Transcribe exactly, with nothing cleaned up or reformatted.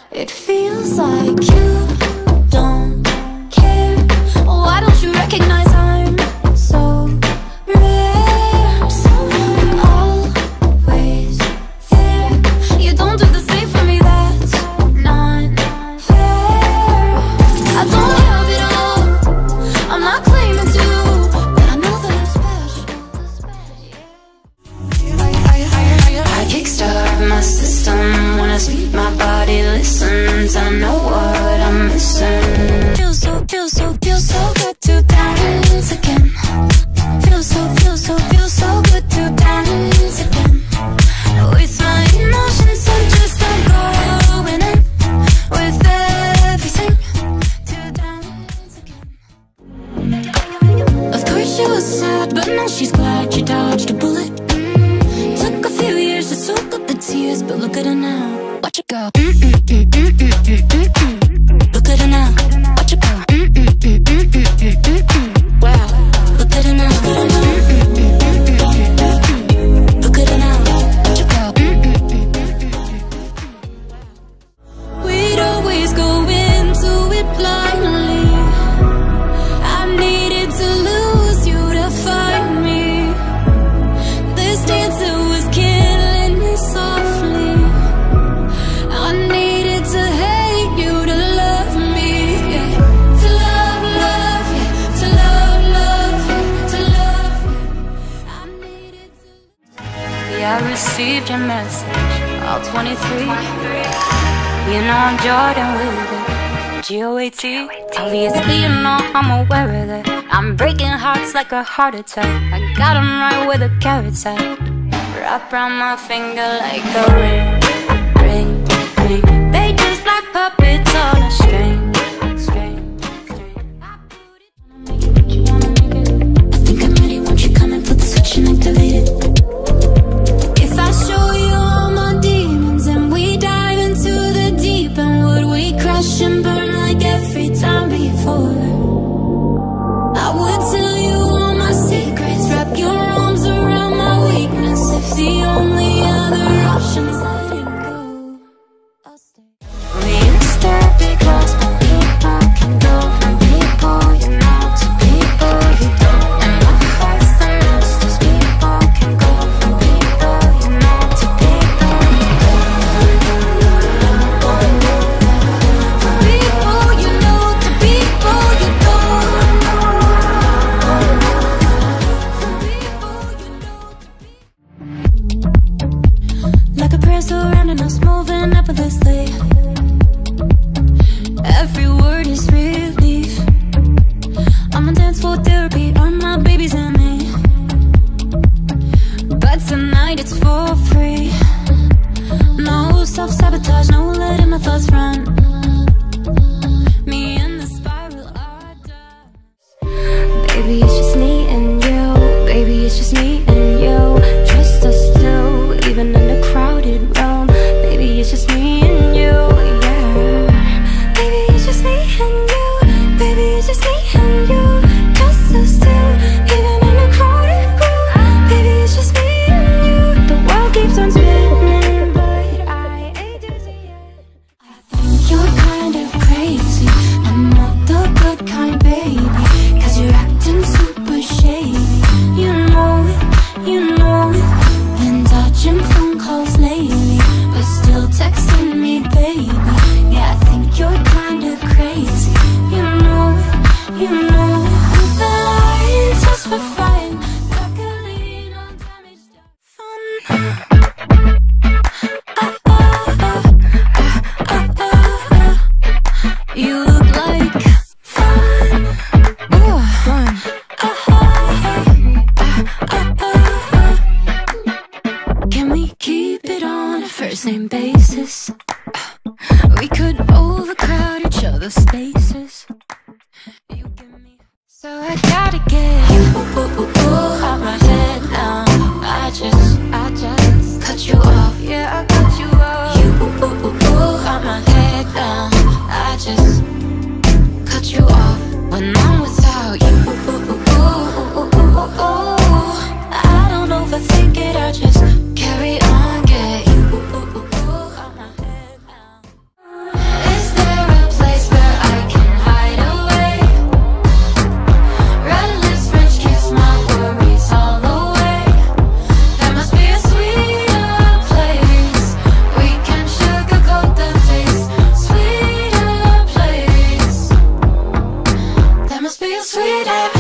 It feels like you don't care. Why don't you recognize I'm so rare? Somehow always there. You don't do the same for me, that's not fair. I don't have it all, I'm not claiming to, but I know that I'm special. I kickstart my system when I speak, my body listens. I know what I'm missing. Feels so, feels so, feels so good to dance again. Feels so, feels so, feels so good to dance again. With my emotions, I'm just I'm going in with everything to dance again. Of course she was sad, but now she's glad she dodged a bullet. Mm, took a few years to soak up the tears, but look at her now. Watch it go. Mm -mm -mm -mm -mm -mm -mm -mm. Look at her now. Watch it go. Mm -mm -mm -mm -mm -mm -mm -mm. Wow. Look at her now. Mm -mm -mm -mm -mm -mm -mm. Look at her now. Watch it go. Mm -mm -mm -mm -mm. We'd always go into it blindly. I needed to lose you to find me. This dancer was killing me softly. I needed to hate you to love me, yeah. To love, love, yeah. To love, love, yeah. To love, yeah. I needed to. Yeah, I received your message, all twenty-three. You know I'm Jordan with it, G O A T. Obviously you know I'm aware of that. I'm breaking hearts like a heart attack. I got 'em right where the carrots at. Wrap around my finger like a ring, ring, ring. They just like puppets on a string, string, string. I put it. You wanna make it? I think I'm ready. Won't you come and put the switch and activate it? If I show you all my demons and we dive into the deep, and would we crash and burn like every time before? I would tell you all my secrets, wrap your arms around my weakness. If the only other option's letting go, I'll stay. We used to be close, but people can go from people you know to people you don't. And my heart's the most, those people can go from people you know to people you don't. From people you know to people you don't. From people you know to people. Like a prayer surrounding us, moving effortlessly. Every word is relief. I'ma dance for therapy, on my babies and me. But tonight it's for free. No self-sabotage, no letting my thoughts run. Me and the spiral are done. Baby, it's just me and you. Baby, it's just me and you. Trust us still, even in a crowded room. Baby, it's just me and you, yeah. Baby, it's just me and you. Baby, it's just me and you. Trust us still, even in a crowded room. Baby, it's just me and you. The world keeps on spinning, but I ain't dizzy yet. I think you're kind of crazy. I'm not the good kind, baby, 'cause you're acting super shady. You know it, you know it. Been dodging phone calls lately, but still texting me, baby. Yeah, I think you're kind of crazy. You know it, you know it. I'm flying just for fun. Luckily, no damage done. Fun. Ah, ah, ah, ah, ah, ah. You look like fun. Ooh, fun. Ah, ah, ah, ah, ah, ah. Can we keep it on a first name basis? We could overcrowd each other's spaces. You give me, so I gotta get you out my head now. I just, I just cut you off. Yeah, I cut you off. You out my head now. I just cut you off. When I'm without you, I don't overthink it. I just carry on, get you out my head now. feels sweet every